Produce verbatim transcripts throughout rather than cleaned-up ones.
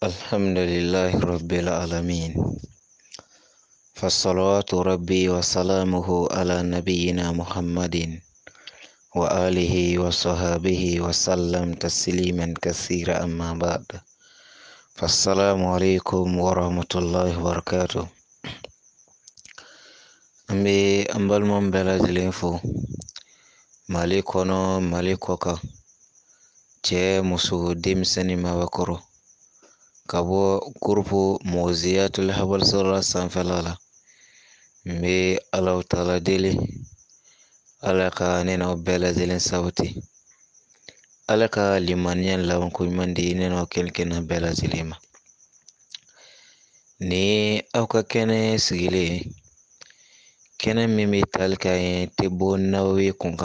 الحمد لله رب العالمين، فالصلوات ربي وسلامه على نبينا محمد وآله وصحابه وسلم تسليما كثيرا. أما بعد، فالسلام عليكم ورحمة الله وبركاته. Ambe ambal mon bela zilinfo mali kono mali koka ce musu dimsani mabakoro kabo kurpu moziyatul habal sura sanfalala mbe alaw tala deli alaka nena bela zilin sauti alaka limanyan lawan kuymandi nena kelkena bela zilima ni awka kene sigile kene mimi talka te bo nawawi kunkan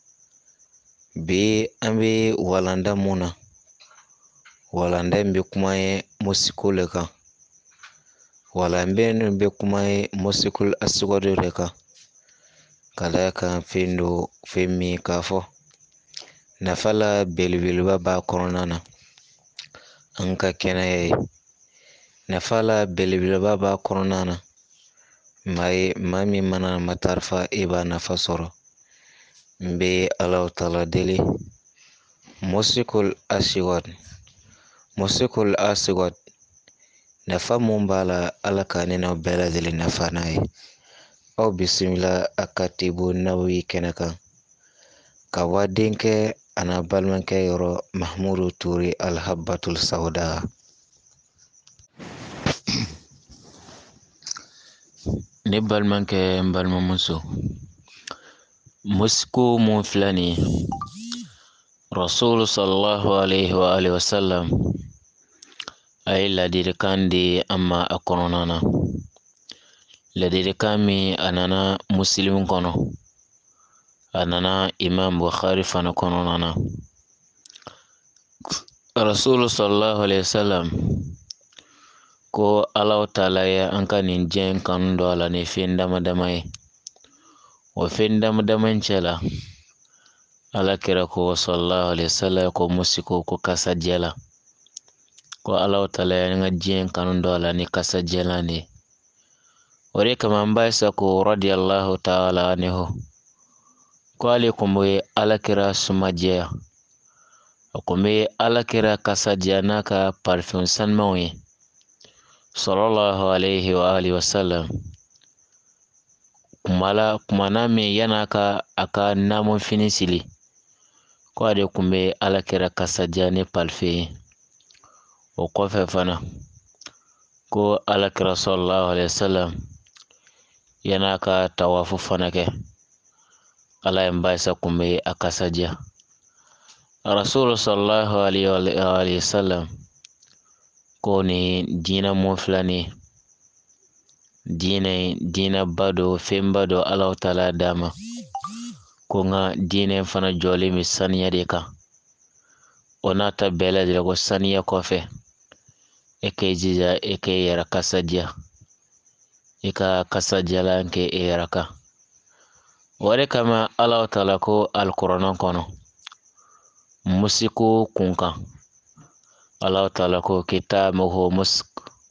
bi ambi walanda muna walanda mbi kuma ye musikul kan wala mbe mbe kuma ye musikul aswado de kan kala kan findo femi kafo nafala belbelba ba koronana anka kene nafala belbelba ba koronana mai mami mana matarfa iba nafasoro mbe alaw tala deli musikul asiwad musikul asiwad nafa mun bala alaka ne na bela deli nafa naye aw bisimila akatibu nawi kenakan kawadinke ana balmanke yoro mahmudu turi alhabbatul sauda. ne balmanke balma muso musiku mun filani rasul sallallahu alaihi wa alihi wasallam ay ladirikan di amma a kɔnɔna ladirikan min a nana muslim kɔnɔ a nana imam bukhari fana kɔnɔna na rasul sallallahu alaihi wasallam ko Allah ta'ala ya an ka nin jɛn kanu dɔ a la ni fɛn dama dama ye o fɛn dama dama cɛla ala kira ko sallallahu alaihi wasallam ko musiko ko kasajɛla ko Allah ta'ala ya nga jɛn kanu dɔ a la ni kasajɛla ne o de kama an ba isa ko radiyallahu ta'ala anhu ko ale kun bɛ ala kira sumajɛya o kun bɛ ala kira kasajɛya n'a ka parfum sanumanw ye sallallahu alaihi wa alihi wasallam kumala kumana min yana ka aka namun fini sili ko ade kun bɛ ala kira kasajɛya ni parfum o kɔfɛ fana ko ala kira sallallahu alaihi wasallam yana ka tawafu fana kɛ ala yin ba isa kun bɛ a kasajɛya rasul sallallahu alaihi wasallam ko ni dina mun filani dina dina bado fɛn bado Allah ta'ala dama ko nga dina fana jɔlen mi saniya de kan o n'a ta bɛɛ lajɛlen ko saniya kɔfɛ e k'i jija e k'i yɛrɛ kasadiya i ka kasadiyalan kɛ e yɛrɛ kan o de kama Allah ta'ala ko alkuranɛ kɔnɔ musiku kunkan Allah ta'ala ko kitamuhu musk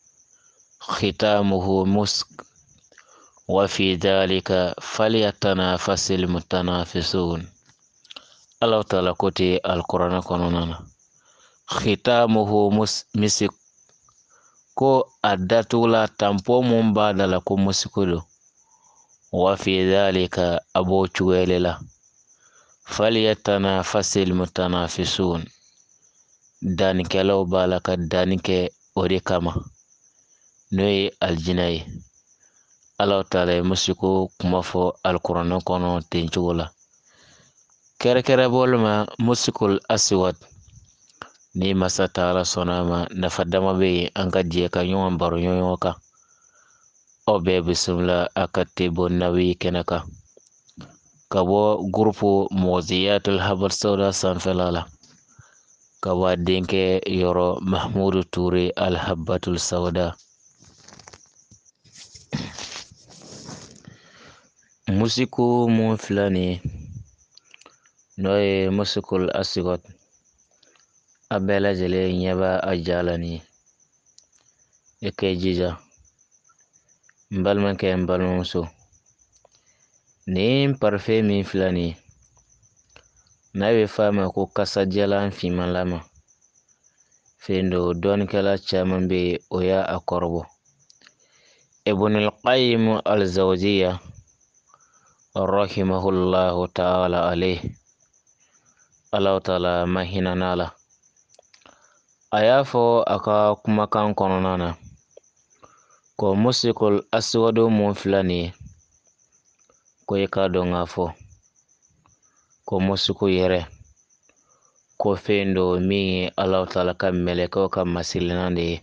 ختامه مسك وفي ذلك فليتنافس المتنافسون الله تعالى كتي القرآن كنونا ختامه مسك ko adatula tampo mun bada la ko musikulo wa fi dhalika abo chuwelela falyatanafasil mutanafisun danike law balaka danike ode kama noye aljina ye Allah ta'ala ye musiku kuma fɔ alkuranɛ kɔnɔ ten cogo la kɛrɛkɛrɛ bolima musikul aswad ni masa ta'ala sɔnna ma nafa dama bɛ yen an ka jɛ ka ɲɔgɔn baro ɲɔgɔn kan aw bɛɛ bisimila a ka tebo nawi kɛnɛ kan ka bɔ gurupu mɔziyatul habal sauda sanfɛla la ka bɔ a denkɛ yɔrɔ mahmudu ture alhabbatul sauda musiku mun filani n'o ye musikul aswad a bɛɛ lajɛlen ɲɛ b'a a jala ni e k'e jija n balimakɛ n balimamuso nin parfe min filɛ nin ye n'a bɛ f'a ma ko kasajalan finmanlama fɛn do dɔɔnikɛla caman bɛ yen o y'a a kɔrɔbɔ ibn al-qayyim al-zawziya rahimahullahu ta'ala alayhi Allah ta'ala ma hinɛ n'a la a y'a fɔ a ka kumakan kɔnɔna na ko musikul aswadu mun filɛ nin ye ko i k'a dɔn k'a fɔ ko musiku yɛrɛ ko fɛn do min ye Allah ta'ala ka mɛlɛkɛw ka masilinan de ye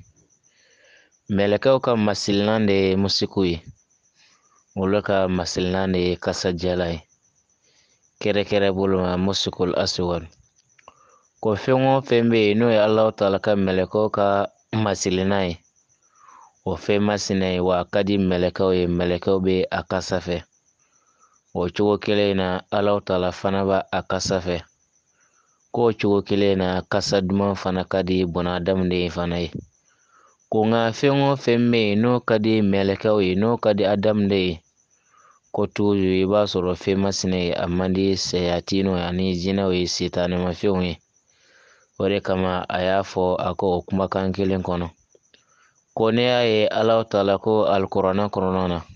mɛlɛkɛw ka masilinan de ye musiku ye olu ka masilinan de ye kasajalan ye kɛrɛkɛrɛ bolo ma musikul aswad ko fɛn o fɛn bɛ yen n'o ye Allah ta'ala ka mɛlɛkɛw ka masilinan ye o fɛn masina ye wa a ka di mɛlɛkɛw ye mɛlɛkɛw bɛ a kasa fɛ o cogo kelen na Allah ta'ala fana b'a a kasa fɛ k'o cogo kelen na kasa duman fana ka di bunahadamaden fana ye ko nka fɛn o fɛn bɛ yen n'o ka di mɛlɛkɛw ye n'o ka di adamaden ye ko tuuzu i b'a sɔrɔ fɛn masina ye a man di sayatino ani jinɛw ye sitanimafɛnw ye o de kama a y'a fɔ a ko o kumakan kelen kɔnɔ ko ne y'a ye Allah ta'ala ko alikuranɛ kɔnɔna na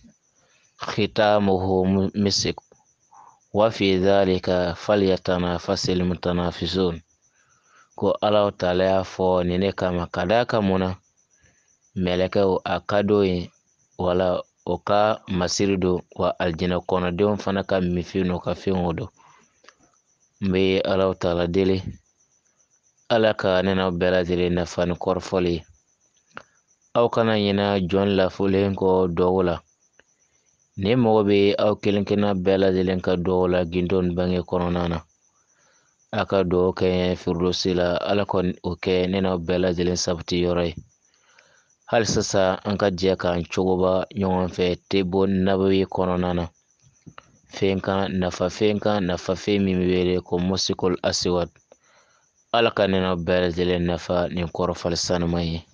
khitamuhu misik wa fi dhalika falyatanafasil mutanafisun ko Allah ta'ala y'a fɔ nin ne kama ka d'a kan mun na mɛlɛkɛw a ka d'o ye wala o ka masiri don wa aljinɛ kɔnɔdenw fana ka mifin n'o ka fɛnw don n bɛ Allah ta'ala deli Ala ka ne n'aw bɛɛ lajɛlen nafa ni kɔrɔfɔli ye aw kana ɲinɛ jɔn lafulen kɔ dɔw la ne mago bɛ aw kelen kelenna bɛɛ lajɛlen ka dɔw la gindo ni bange kɔnɔna na a ka dugawu kɛ firdausi la Ala kɔni o kɛ ne n'aw bɛɛ lajɛlen sabati yɔrɔ ye hali sisan an ka jɛ k'an cogoba ɲɔgɔn fɛ tebo nabawi kɔnɔna na fɛn kan nafa fɛn kan nafa fɛn min bɛ wele ko musikul aswad Ala ka ne n'aw bɛɛ lajɛlen nafa nin kɔrɔfɔli sanuman ye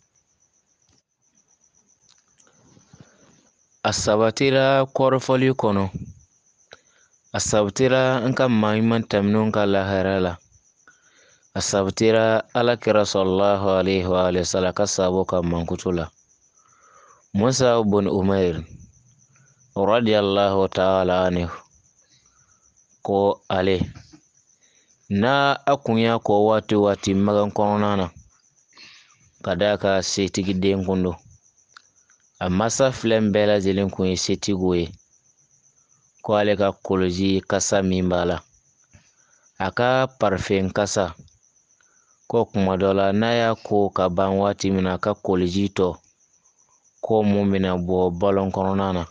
a sabatira kɔrɔfɔli kɔnɔ a sabatira n ka maa ɲuman tɛmɛnenw ka lahara la a sabatira alakira sallallahu alaihi wa alihi wasallam ka sahabo ka mankutu la Musa ibn Umair radiyallahu ta'ala anhu ko ale na a kun y'a kɔ waati waati magan kɔnɔna na ka d'a ka setigi den kun don a masa filɛ bɛɛ lajɛlen kun ye setigiw ye ko ale ka koloji kasa min b'a la a ka parfɛn kasa ko kuma dɔ la n'a y'a ko ka ban waati min na a ka koloji tɔ ko mun bɛna bɔ balon kɔnɔna na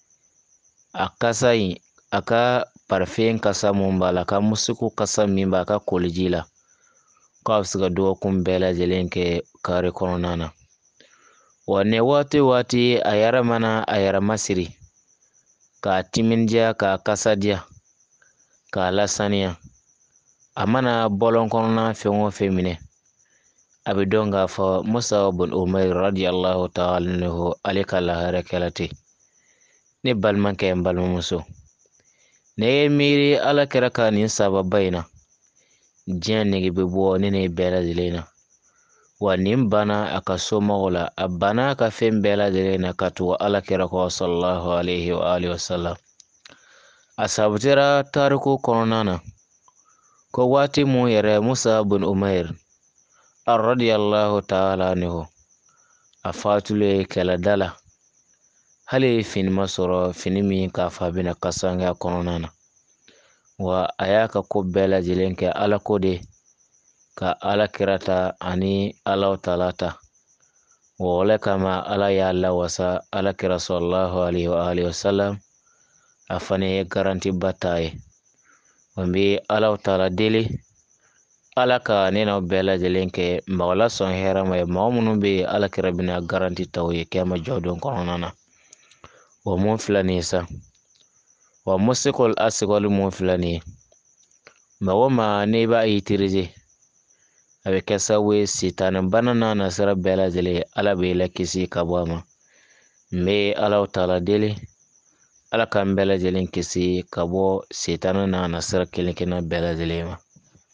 a kasa in a ka parfɛn kasa mun b'a la a ka musiku kasa min b'a ka koloji la k'a bɛ se ka dɔgɔkun bɛɛ lajɛlen kɛ kare kɔnɔna na wa ne waati waati a yɛrɛ mana a yɛrɛ masiri k'a timindiya k'a kasa diya k'a lasaniya a mana bɔlɔn kɔnɔna fɛn o fɛn minɛ a bɛ dɔn k'a fɔ Musa ibn Umair radiyallahu ta'ala anhu ale ka lahara kɛla ten ne balimakɛ n balimamuso ne ye miiri Ala kɛra ka nin sababa in na diɲɛ nege bɛ bɔ ne ni bɛɛ lajɛlen na wa nin bana a ka somɔgɔw la a bana a ka fɛn bɛɛ lajɛlen na ka tugu Ala kɛra kɔ sallallahu alaihi wa alihi wa sallam a sabatira tariku kɔnɔna na ko waati mun yɛrɛ Musa ibn Umair radiyallahu ta'ala anhu a fatulen kɛlɛda la hali fini ma sɔrɔ fini min k'a fɔ a bɛna kasange a kɔnɔna na wa a y'a ka ko bɛɛ lajɛlen kɛ Ala ko de ka Ala kira ta ani Ala ta'ala ta wa o le kama Ala y'a lawasa Ala kira sallallahu alaihi wa alihi wasallam a fana ye garanti ba ta ye wa n bɛ Ala ta'ala deli Ala ka ne n'aw bɛɛ lajɛlen kɛ mɔgɔ lasɔn hɛrɛ ma ye mɔgɔ minnu bɛ yen Ala kira bɛna garanti ta o ye kiyama jɔdon kɔnɔna na wa mun filɛ nin ye sa wa musikul aswad mun filɛ nin ye mɔgɔ ma n'i b'a utiliser a bɛ kɛ sababu ye sitanɛ bana n'a nasira bɛɛ lajɛlen Ala b'i la kisi ka bɔ a ma. N bɛ Alahu Taala deli Ala k'an bɛɛ lajɛlen kisi ka bɔ sitanɛ n'a nasira kelen kelenna bɛɛ lajɛlen ma.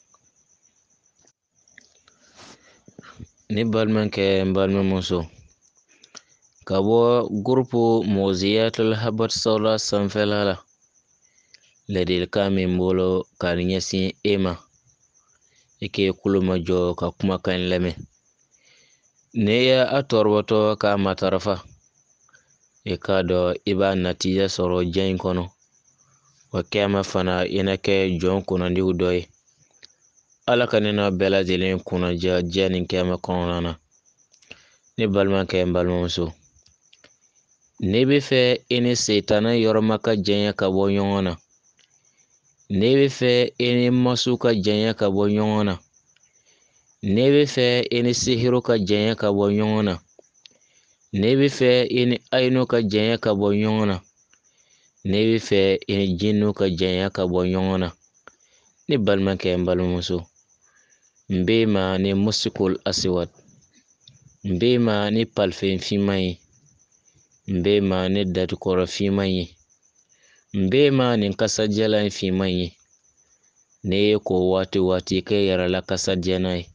Ne balimakɛ n balimamuso, ka bɔ gurupu Mu'uziyatul Habbat Sauda sanfɛla la, ladilikan min bolo ka ɲɛsin e ma, i k'i kulomajɔ ka kumakan lamɛn. N'i ye a tɔrɔtɔ k'a matarafa, i k'a dɔn i b'a natija sɔrɔ diɲɛ in kɔnɔ, wa kiyama fana i na kɛ jɔn kunnadiw dɔ ye. Ala ka ne n'aw bɛɛ lajɛlen kunnadiya diɲɛ ni kiyama kɔnɔna na. Ne balimakɛ n balimamuso, n'i bɛ fɛ i ni sitanɛ yɔrɔma ka janya ka bɔ ɲɔgɔn na, n'i bɛ fɛ i ni masu ka janya ka bɔ ɲɔgɔn na, n'i bɛ fɛ i ni sihiru ka janya ka bɔ ɲɔgɔn na, n'i bɛ fɛ i ni ayinu ka janya ka bɔ ɲɔgɔn na, n'i bɛ fɛ i ni jinnu ka janya ka bɔ ɲɔgɔn na, ne balimakɛ n balimamuso, n bɛ ma ni musikul aswad, n bɛ ma ni palifɛn finman ye, n bɛ ma ni datukɔrɔ finman ye, n bɛ ma ni kasajalan finman ye. N'i ye ko waati waati i k'i yɛrɛ la kasadiya n'a ye,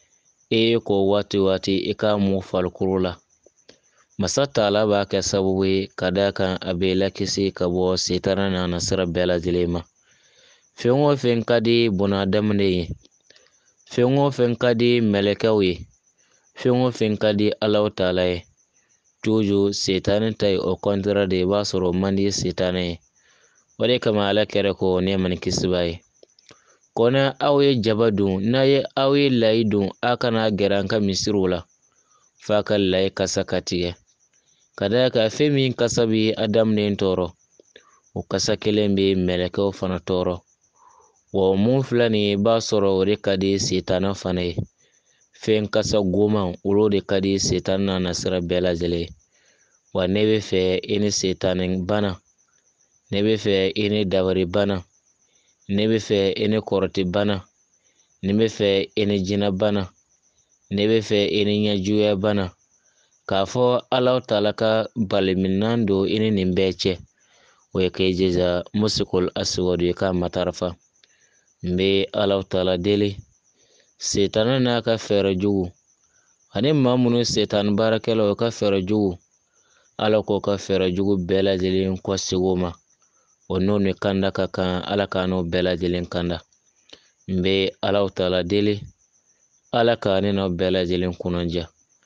i ye ko waati waati i k'a mun farikolo la. Masa Taala b'a kɛ sababu ye ka d'a kan a b'i lakisi ka bɔ sitanɛ n'a nasira bɛɛ lajɛlen ma. Fɛn o fɛn ka di bunahadamaden ye, fɛn o fɛn ka di mɛlɛkɛw ye, fɛn o fɛn ka di Alahu Taala ye, toujours sitanɛ ta ye o contraire de ye, i b'a sɔrɔ o man di sitanɛ ye. O de kama Ala kɛra ko nɛɛma ni kisiba ye. Ko n'a aw ye jaba dun, n'a ye aw ye layi dun, a kana gɛrɛ an ka misiriw la, f'a ka layi kasa ka tigɛ. Ka d'a kan fɛn min kasa bɛ adamaden tɔɔrɔ, o kasa kelen bɛ mɛlɛkɛw fana tɔɔrɔ. Wa mun filɛ nin ye, i b'a sɔrɔ o de ka di sitanɛ fana ye. Fɛn kasa goman, olu de ka di sitanɛ n'a nasira bɛɛ lajɛlen ye. Wa ne bɛ fɛ i ni sitanɛ bana, ne bɛ fɛ i ni dabari bana, ne bɛ fɛ i ni kɔrɔti bana, ne bɛ fɛ i ni jinɛ bana, ne bɛ fɛ i ni ɲɛjuguya bana, k'a fɔ Alahu Taala ka baliminan don i ni nin bɛɛ cɛ, o ye k'i jija musikul aswad i k'a matarafa. N bɛ Alahu Taala deli sitanɛ n'a ka fɛɛrɛ jugu, ani maa minnu sitanɛ baarakɛlaw ka fɛɛrɛ jugu, Ala k'o ka fɛɛrɛ jugu bɛɛ lajɛlen kɔsegi o ma. O n'o ni kanda ka kan, Ala k'a n'o bɛɛ lajɛlen kanda. N bɛ Alahu Taala deli Ala ka ne n'aw bɛɛ lajɛlen kunnadiya.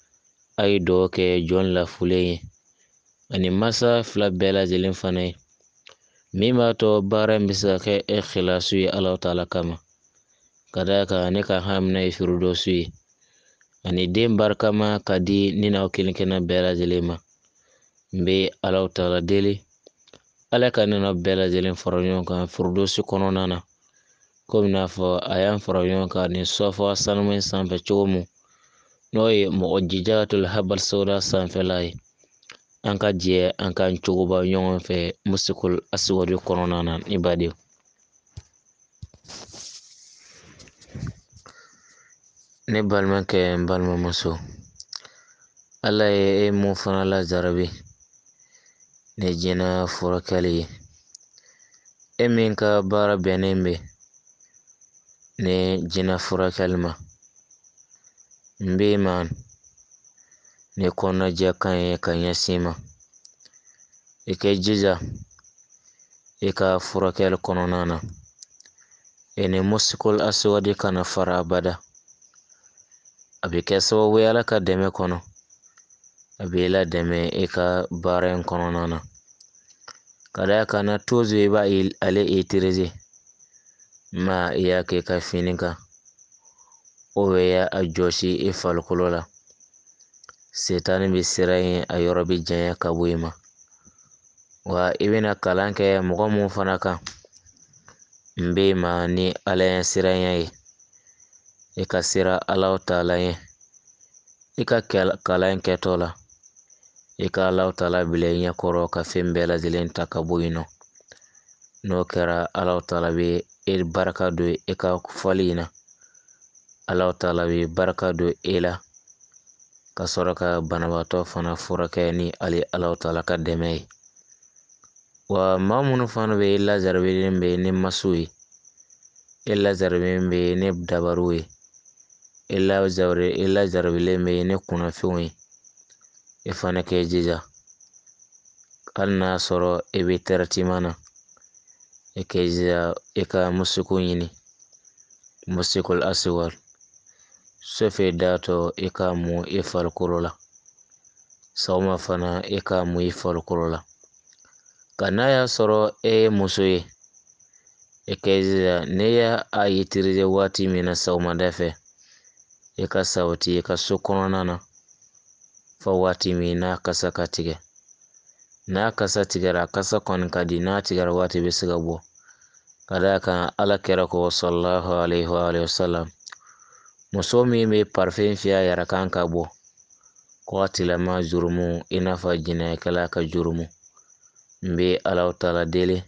A ye dugawu kɛ jɔn lafulen ye ani masa fila bɛɛ lajɛlen fana ye, min b'a to baara in bɛ se ka kɛ ikhilasu ye Alahu Taala kama, ka d'a kan ne ka hamina ye firidɔsu ye, ani den barikama ka di ne n'aw kelen kelenna bɛɛ lajɛlen ma. N bɛ Alahu Taala deli Ala ka ne n'aw bɛɛ lajɛlen fara ɲɔgɔn kan firidɔsu kɔnɔna na, komi n'a fɔ a y'an fara ɲɔgɔn kan nin sɔfɔ sanuma in sanfɛ cogo min, n'o ye Mu'ujizatul Habbat Sauda sanfɛla ye. An ka jɛ an k'an cogoba ɲɔgɔn fɛ musikul aswad kɔnɔna na, ne badenw. Ne balimakɛ n balimamuso, Ala ye e mun fana lajarabi ni jinɛ furakɛli ye, e min ka baara bɛnnen bɛ ni jinɛ furakɛli ma, n bɛ ma ni kɔnɔnajɛ kan ye ka ɲɛsin ma. I k'i jija i ka furakɛli kɔnɔna na, i ni musikul aswad kana fara abada. A bɛ kɛ sababu ye Ala ka dɛmɛ kɔnɔ, a b'i la dɛmɛ i ka baara in kɔnɔna na. Ka d'a kan na toujours i b'a ale utiliser, ma i y'a kɛ i ka fini kan, o bɛ y'a jɔsi i farikolo la, sitanɛ bɛ siran yen, a yɔrɔ bɛ janya ka bɔ i ma. Wa i bɛna kalan kɛ mɔgɔ mun fana kan, n bɛ ma ni Ala ɲɛ siranya ye, i ka siran Alahu Taala ɲɛ, i ka kalan in kɛtɔ la, i ka Alahu Taala bila i ɲɛkɔrɔ ka fɛn bɛɛ lajɛlen ta ka bɔ yen nɔ. N'o kɛra Alahu Taala bɛ e barika don i ka fɔli in na, Allah Ta'ala bɛ barika don e la ka sɔrɔ ka banabaatɔ fana furakɛ ni ali Allah Ta'ala ka dɛmɛ ye. Wa maa minnu fana bɛ e lazarilen bɛ ni masiw ye, e lazarilen bɛ ni dabaru ye, e lazarilen bɛ ni kunnafenw ye, e fana k'e jija hali n'a sɔrɔ e bɛ traitement na, e k'e jija e ka musiku ɲini, musikul aswad, sɔfɛ datɔ e ka mun e farikolo la, sɔgɔma fana e ka mun i farikolo la. Ka n'a y'a sɔrɔ e ye muso ye, e k'e jija ne y'a utiliser waati min na sɔgɔmada fɛ, e ka sabati e ka so kɔnɔna na fɔ waati min n'a kasa ka tigɛ. N'a kasa tigɛra, a kasa kɔni ka di, n'a tigɛra waati bɛ se ka bɔ. Ka d'a kan Alakira ko sallallahu alaihi wa alihi wasallam, muso min bɛ parfum fiyɛ a yɛrɛ kan ka bɔ, k'a tigilamaa jurumu i n'a fɔ jinɛkɛla ka jurumu. N bɛ Allah Ta'ala deli,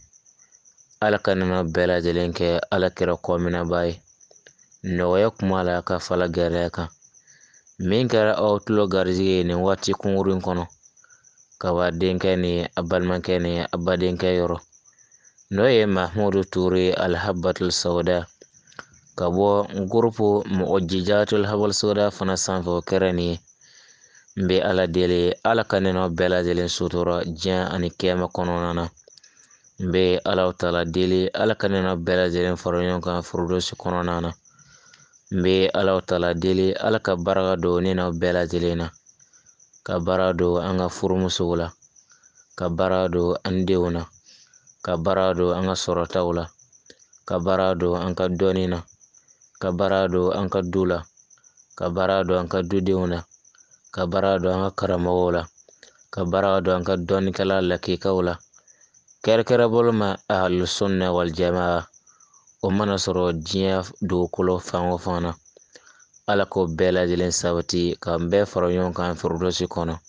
Ala ka nɛɛma bɛɛ lajɛlen kɛ Alakira kɔminɛba ye, nɔgɔya kuma la ka fara gɛlɛya kan. Min kɛra aw tulo garijɛgɛ ye nin waati kunkurunin kɔnɔ, ka bɔ a denkɛ ni a balimakɛ ni a badenkɛ yɔrɔ, n'o ye Mahamudu Ture Alhabatul Sauda, ka bɔ groupe Mu'jizatul Habal Sauda fana sanfɛ, o kɛra nin ye. N bɛ Ala deli, Ala ka nɛɛma bɛɛ lajɛlen sutura diɲɛ ani kiyama kɔnɔna na. N bɛ Allah Ta'ala deli, Ala ka nɛɛma bɛɛ lajɛlen fara ɲɔgɔn kan firidausi kɔnɔna na. N bɛ Allah Ta'ala deli, Ala ka barika don ne n'aw bɛɛ lajɛlen na, ka barika don an ka furumusow la, ka barika don an denw na, ka barika don an ka sɔrɔtaw la, ka barika don an ka dɔnni na, ka barika don an ka du la, ka barika don an ka dudenw na, ka barika don an ka karamɔgɔw la, ka barika don an ka dɔnnikɛla lakikaw la. Kɛrɛkɛrɛ bolo ma ahlus sunna wal jamaa, o mana sɔrɔ diɲɛ dugukolo fan o fan na, Ala k'o bɛɛ lajɛlen sabati k'an bɛɛ fara ɲɔgɔn kan firidausi kɔnɔ.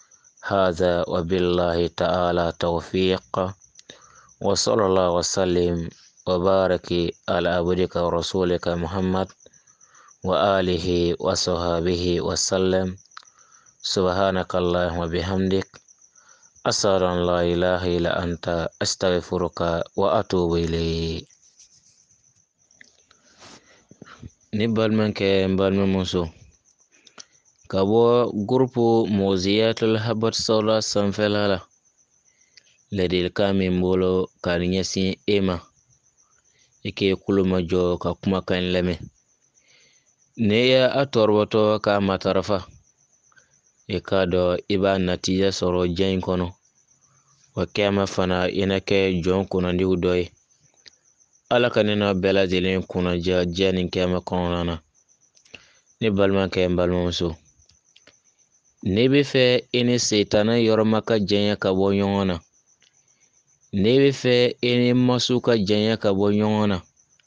Hadha wa billahi ta'ala tawfiq wa sallallahu wa sallim wa baraki ala abdika wa rasulika Muhammad wa alihi wa sahbihi wa sallam. Subhanaka Allahumma bihamdik, ashhadu an la ilaha illa anta, astaghfiruka wa atubu ilayk. Ni balimakɛ n balimamuso, ka bɔ groupe Mu'jizatul Habal Sauda sanfɛla la, ladilikan min bolo ka ɲɛsin e ma, e k'e kulo majɔ ka kumakan lamɛn. Ne y'a tɔrɔtɔ k'a matarafa, e k'a dɔn i b'a natija sɔrɔ diɲɛ in kɔnɔ, wa kiyama fana i na kɛ jɔn kunnadiw dɔ ye. Ala ka nɛɛma bɛɛ lajɛlen kunnaja diɲɛ ni kiyama kɔnɔna na. Ne balimakɛ n balimamuso, ne bɛ fɛ e ni Sitana yɔrɔma ka janya ka bɔ ɲɔgɔn na, ne bɛ fɛ e ni masiw ka janya ka bɔ ɲɔgɔn na,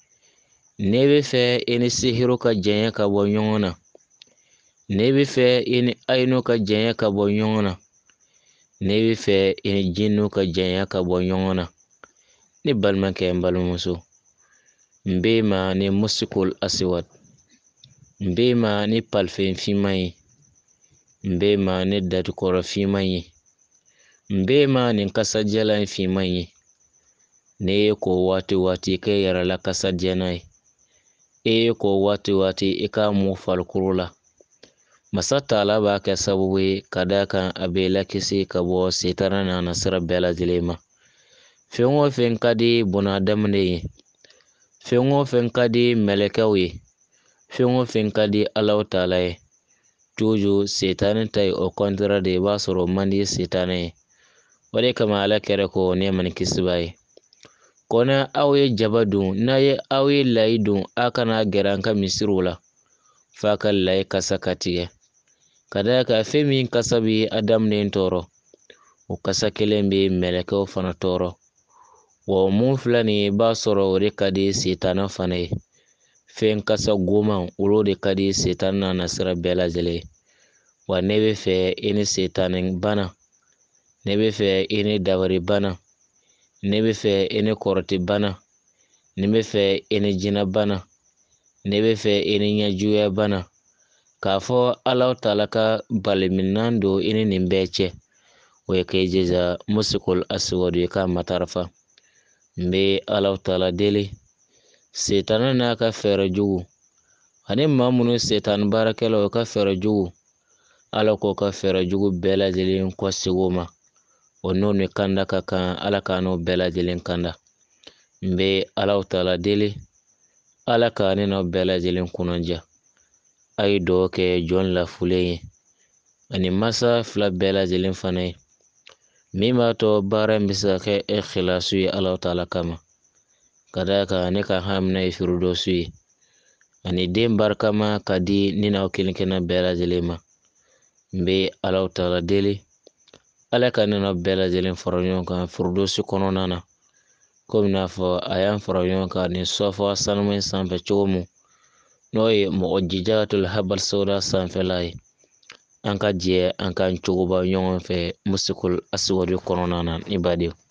ne bɛ fɛ e ni sihiru ka janya ka bɔ ɲɔgɔn na, ne bɛ fɛ e ni ayinu ka janya ka bɔ ɲɔgɔn na, ne bɛ fɛ e ni jinniw ka janya ka bɔ ɲɔgɔn na. Ne balimakɛ n balimamuso, n bɛ ma ni musikul aswad, n bɛ ma ni parfum finman ye, n bɛ ma ni datukɔrɔ finman ye, n bɛ ma ni kasajalan finman ye. Ne ye ko waati waati k'e yɛrɛ la kasadiya n'a ye, e ye ko waati waati i k'a mun farikolo la. Masa Taala b'a kɛ sababu ye ka d'a kan a bɛ lakisi ka bɔ Sitana n'a nasira bɛɛ lajɛlen ma. Fɛn o fɛn ka di bunahadamaden ye, fɛn o fɛn ka di mɛlɛkɛw ye, fɛn o fɛn ka di Allah Ta'ala ye, toujours Sitana ta ye o contraire de, i b'a sɔrɔ o man di Sitana ye. O de kama Alakira ko nɛɛma ni kisi b'a ye, ko n'a aw ye jaba dun, n'a ye aw ye layi dun, aw kana gɛrɛ an ka misiriw la f'a ka layi kasa ka tigɛ. Ka d'a kan fɛn min kasa bɛ adamaden tɔɔrɔ, o kasa kelen bɛ mɛlɛkɛw fana tɔɔrɔ. Wa mun filɛ nin ye, i b'a sɔrɔ o de ka di Sitana fana ye. Fɛn kasa goman, olu de ka di Sitana n'a nasira bɛɛ lajɛlen ye. Wa ne bɛ fɛ i ni Sitana bana, ne bɛ fɛ i ni dabari bana, ne bɛ fɛ i ni kɔrɔti bana, ne bɛ fɛ i ni jinɛ bana, ne bɛ fɛ i ni ɲɛjuguya bana k'a fɔ Alahu Taala ka baliminɛn don i ni nin bɛɛ cɛ, o ye k'i jija musikul aswadu i k'a matarafa. N bɛ Alahu Taala deli Sitanɛ n'a ka fɛɛrɛ jugu ani maa minnu Sitani baarakɛlaw ka fɛɛrɛ jugu, Ala k'o ka fɛɛrɛ jugu bɛɛ lajɛlen kɔsegi o ma, o n'o ni kanda ka kan, Ala k'a n'o bɛɛ lajɛlen kanda. N bɛ Alahu Taala deli Ala k'a ne n'aw bɛɛ lajɛlen kunnadiya. A ye dugawu kɛ jɔn lafulen ye ani masa fila bɛɛ lajɛlen fana ye, min b'a to baara in bɛ se ka kɛ ikhilasu ye Alahu Taala kama, ka d'a kan ne ka hamina ye firidɔsu ye, ani den barikama ka di ne n'aw kelen kelenna bɛɛ lajɛlen ma. N bɛ Alahu Taala deli Ala ka ne n'aw bɛɛ lajɛlen fara ɲɔgɔn kan firidɔsu kɔnɔna na, komi n'a fɔ a y'an fara ɲɔgɔn kan nin sɔfɔ sanuma in sanfɛ cogo min, n'o ye mu'jizatul habal sauda sanfɛla ye. An ka jɛ an k'an cogoba ɲɔgɔn fɛ musikul aswadu kɔnɔna na, ne badenw.